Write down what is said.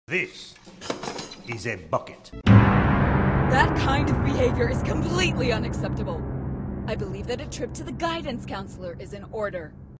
This is a bucket. That kind of behavior is completely unacceptable. I believe that a trip to the guidance counselor is in order.